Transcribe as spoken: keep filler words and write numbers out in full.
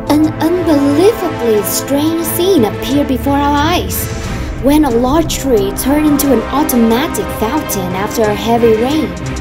An unbelievably strange scene appeared before our eyes when a large tree turned into an automatic fountain after a heavy rain.